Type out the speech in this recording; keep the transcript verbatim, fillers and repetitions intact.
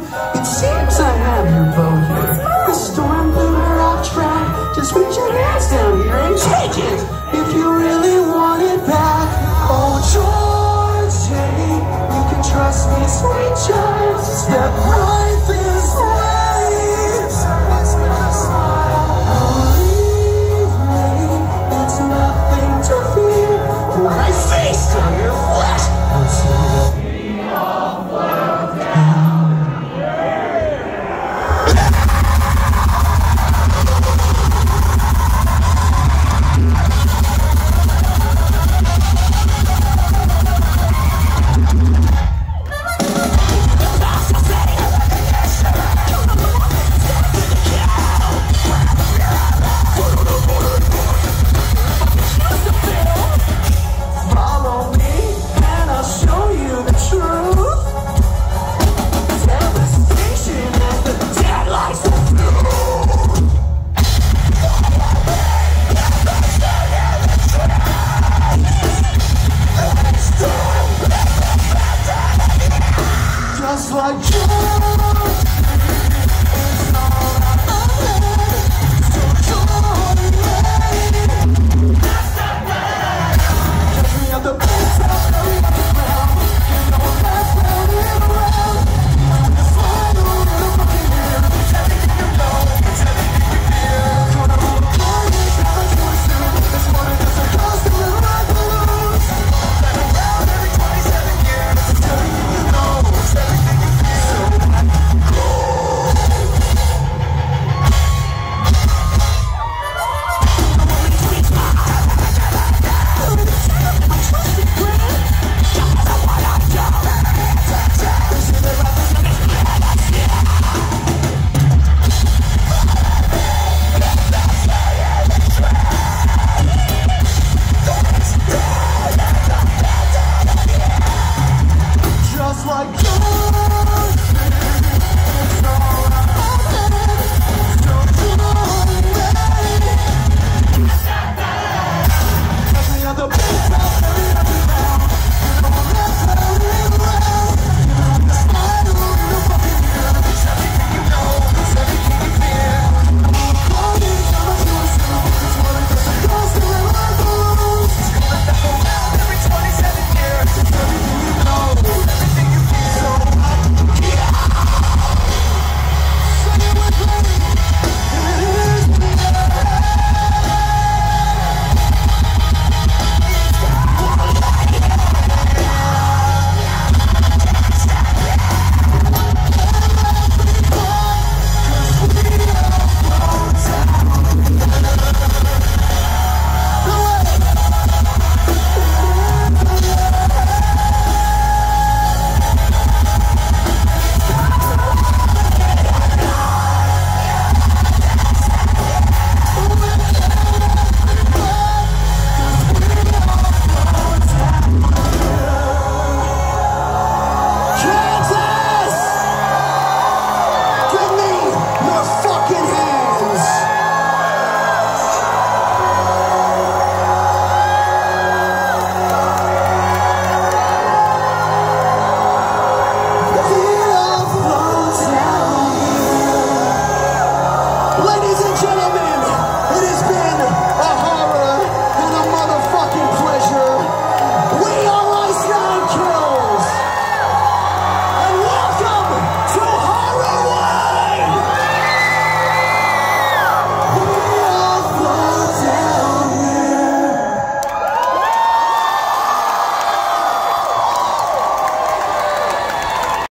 It seems I have your vote here. The storm blew her off track. Just reach your hands down here and take it if you really want it back. Oh, Georgie, you can trust me, sweet child. Step right this way. Believe me, it's nothing to fear. When I face on your flesh, I'll see you. Just like you.